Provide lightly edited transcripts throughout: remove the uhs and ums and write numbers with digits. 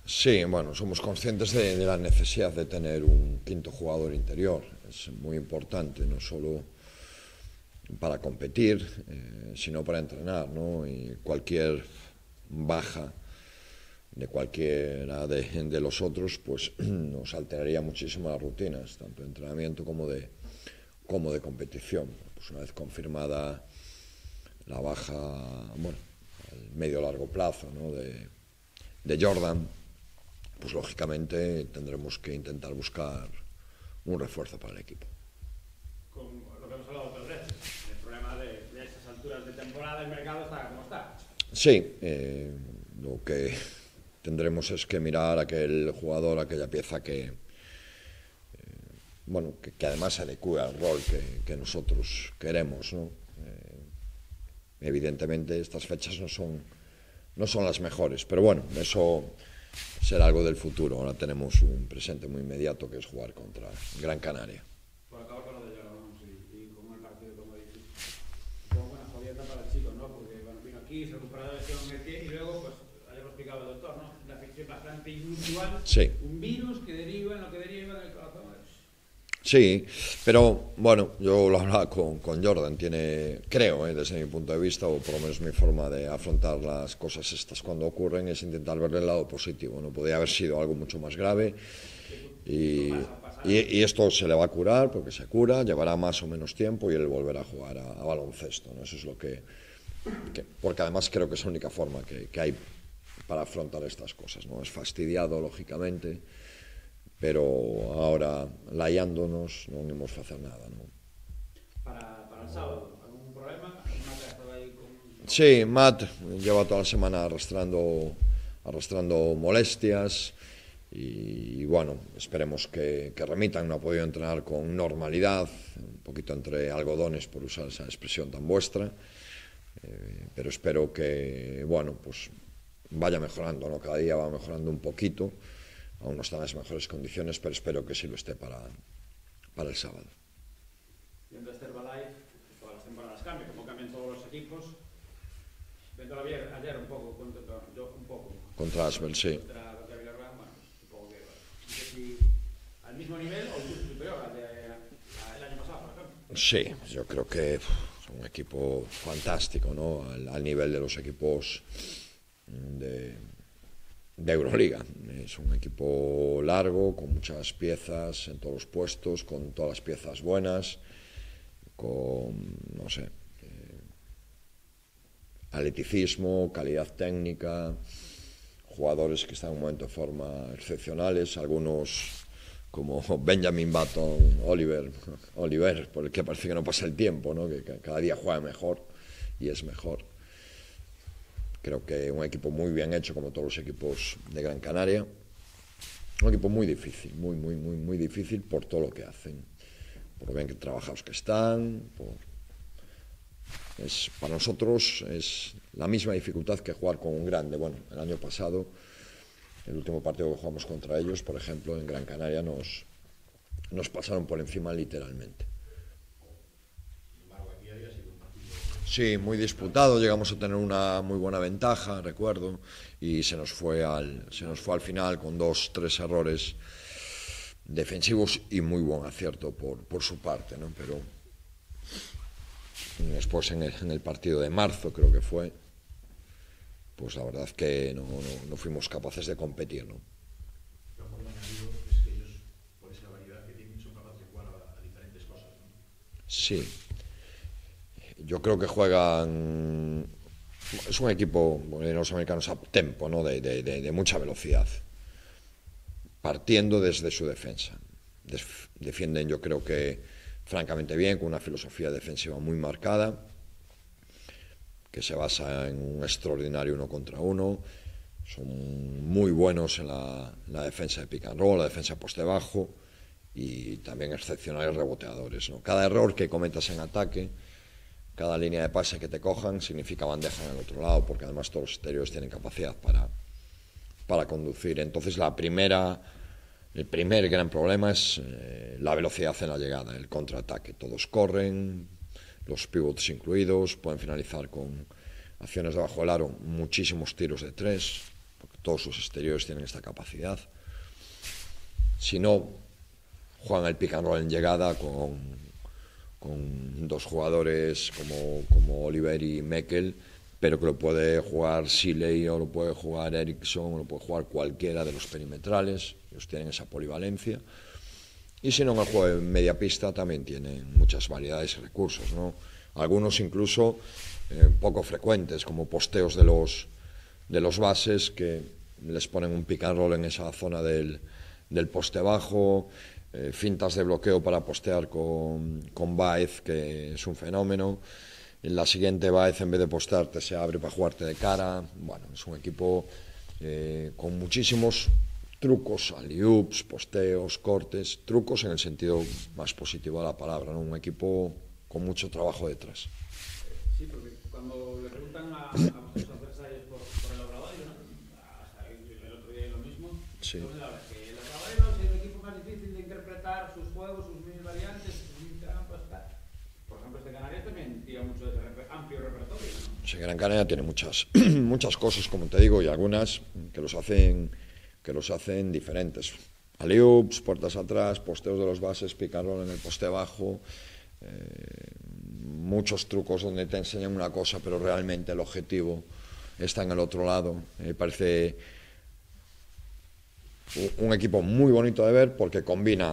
Sí, bueno, somos conscientes de la necesidad de tener un quinto jugador interior. Es muy importante, no solo para competir, sino para entrenar, ¿no? Y cualquier baja de cualquiera de los otros, pues nos alteraría muchísimo las rutinas, tanto de entrenamiento como de competición. Pues una vez confirmada la baja, bueno, al medio largo plazo, ¿no? de Jordan, pues lógicamente tendremos que intentar buscar un refuerzo para el equipo. Con lo que hemos hablado otras veces, el problema de estas alturas de temporada, el mercado está como está. Sí, lo que tendremos es que mirar a aquel jugador, aquella pieza que, bueno, que además se adecue al rol que nosotros queremos, ¿no? Evidentemente estas fechas no son las mejores, pero bueno, eso será algo del futuro. Ahora tenemos un presente muy inmediato que es jugar contra Gran Canaria. Por acabar con lo de Jordan y con el partido, como dices, como buena jodienda para el chico, ¿no? Porque bueno, vino aquí, se recuperó la lesión en el pie y luego, pues, ayer lo explicaba el doctor, ¿no? Una afección bastante inusual, Sí. un virus que deriva en lo que deriva del corazón. Sí, pero bueno, yo lo hablaba con Jordan, creo, desde mi punto de vista, o por lo menos mi forma de afrontar las cosas estas cuando ocurren, es intentar verle el lado positivo. No podía haber sido algo mucho más grave y esto se le va a curar, porque se cura, llevará más o menos tiempo y él volverá a jugar a baloncesto, ¿no? Eso es lo porque además creo que es la única forma que hay para afrontar estas cosas, ¿no? Es fastidiado, lógicamente, pero ahora, laiándonos, non imos facer nada, non? Para el sábado, ¿algún problema? ¿Matt ha estado ahí con...? Sí, Matt lleva toda la semana arrastrando molestias y bueno, esperemos que remitan. No ha podido entrenar con normalidad, un poquito entre algodones, por usar esa expresión tan vuestra, pero espero que, bueno, pues vaya mejorando, ¿no? Cada día va mejorando un poquito. Aún no está en las mejores condiciones, pero espero que sí lo esté para el sábado. Viendo este Herbalife, todas las temporadas cambian, como cambian todos los equipos. Viendo ayer un poco, Contra Asbel, sí. Contra Villarreal, bueno, supongo que no sé si al mismo nivel o incluso superior al del año pasado, por ejemplo. Sí, yo creo que es un equipo fantástico, ¿no? Al nivel de los equipos de Euroliga. Es un equipo largo, con muchas piezas en todos los puestos, con todas las piezas buenas, con, no sé, atleticismo, calidad técnica, jugadores que están en un momento de forma excepcionales, algunos como Benjamin Button, Oliver, por el que parece que no pasa el tiempo, ¿no? Que cada día juega mejor y es mejor. Creo que un equipo muy bien hecho, como todos los equipos de Gran Canaria. Un equipo muy difícil, muy difícil por todo lo que hacen, por lo bien que trabajados que están. Para nosotros es la misma dificultad que jugar con un grande. Bueno, el año pasado, el último partido que jugamos contra ellos, por ejemplo, en Gran Canaria, nos pasaron por encima literalmente. Sí, muy disputado, llegamos a tener una muy buena ventaja, recuerdo, y se nos fue al final con 2-3 errores defensivos y muy buen acierto por su parte, ¿no? Pero después en el partido de marzo, creo que fue, pues la verdad que no fuimos capaces de competir, ¿no? Lo que añadido es que ellos, por esa variedad que tienen, son capaces de jugar a diferentes cosas, ¿no? Sí. Yo creo que juegan... Es un equipo, los americanos, a tempo, ¿no? de mucha velocidad, partiendo desde su defensa. Defienden, yo creo que, francamente bien, con una filosofía defensiva muy marcada, que se basa en un extraordinario 1 contra 1. Son muy buenos en la defensa de pick and roll, la defensa poste bajo, y también excepcionales reboteadores, ¿no? Cada error que cometas en ataque, cada línea de pase que te cojan, significa bandeja en el otro lado, porque además todos los exteriores tienen capacidad para conducir. Entonces el primer gran problema es la velocidad en la llegada, el contraataque. Todos corren, los pivots incluidos, pueden finalizar con acciones debajo del aro, muchísimos tiros de 3, porque todos sus exteriores tienen esta capacidad. Si no, juegan el pick and roll en llegada con dos jugadores como Oliver y Meckel, pero que lo puede jugar Siley o lo puede jugar Eriksson o lo puede jugar cualquiera de los perimetrales. Ellos tienen esa polivalencia. Y si no, en el juego de media pista también tienen muchas variedades y recursos, ¿no? Algunos incluso poco frecuentes, como posteos de los bases, que les ponen un pick and roll en esa zona del poste bajo, fintas de bloqueo para postear con Baez, que es un fenómeno. En la siguiente Baez, en vez de postearte, se abre para jugarte de cara. Bueno, es un equipo con muchísimos trucos, alley-oops, posteos, cortes, trucos en el sentido más positivo de la palabra, ¿no? Un equipo con mucho trabajo detrás. Sí, porque cuando le preguntan a vuestros adversarios por el Obradoiro, ¿no? Hasta el otro día lo mismo, sí. Entonces, la verdad es que el Obradoiro es el equipo más difícil de interpretar sus juegos, sus mil variantes, sus mil trampas, tal. Por ejemplo, este Canarias también tira mucho de ese amplio repertorio, ¿no? Sí, Gran Canaria tiene muchas cosas, como te digo, y algunas que los hacen diferentes. Alley-oops, puertas atrás, posteos de los bases, pick and roll en el poste bajo, muchos trucos donde te enseñan una cosa, pero realmente el objetivo está en el otro lado. Me parece un equipo muy bonito de ver porque combina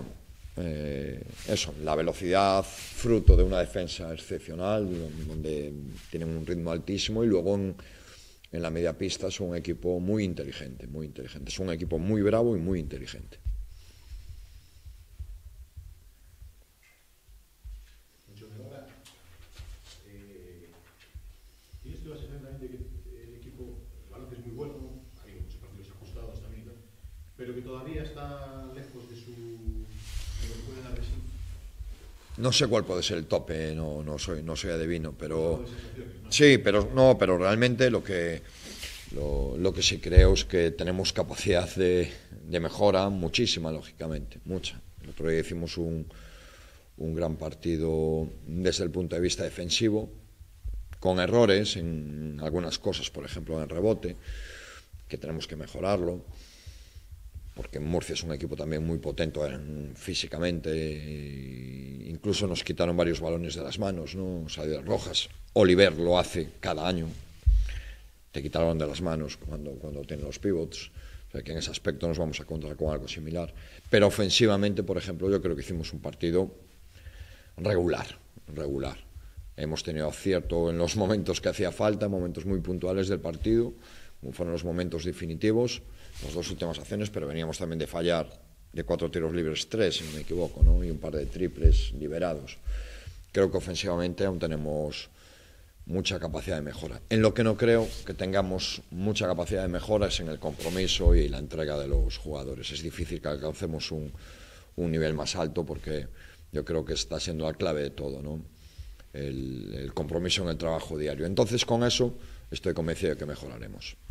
la velocidad, fruto de una defensa excepcional, donde tienen un ritmo altísimo, y luego en la media pista es un equipo muy inteligente, muy inteligente. Es un equipo muy bravo y muy inteligente. ¿Tienes tú la sensación también de que el equipo, el balance es muy bueno, hay muchos partidos ajustados también, pero que todavía está lejos de lo que puede dar de sí? No sé cuál puede ser el tope, no soy adivino, pero ¿no? sí, pero realmente lo que sí creo es que tenemos capacidad de mejora muchísima, lógicamente, mucha. El otro día hicimos un gran partido desde el punto de vista defensivo, con errores en algunas cosas, por ejemplo en rebote, que tenemos que mejorarlo, porque Murcia es un equipo también muy potente físicamente, incluso nos quitaron varios balones de las manos, ¿no? Salidas rojas. Oliver lo hace cada año, te quitaron de las manos cuando tienen los pivots, o sea que en ese aspecto nos vamos a encontrar con algo similar. Pero ofensivamente, por ejemplo, yo creo que hicimos un partido regular. Hemos tenido acierto en los momentos que hacía falta, momentos muy puntuales del partido, como fueron los momentos definitivos, las dos últimas acciones, pero veníamos también de fallar de 4 tiros libres 3, si no me equivoco, ¿no? Y un par de triples liberados. Creo que ofensivamente aún tenemos mucha capacidad de mejora. En lo que no creo que tengamos mucha capacidad de mejora es en el compromiso y la entrega de los jugadores. Es difícil que alcancemos un nivel más alto, porque yo creo que está siendo la clave de todo, ¿no? El compromiso en el trabajo diario. Entonces, con eso estoy convencido de que mejoraremos.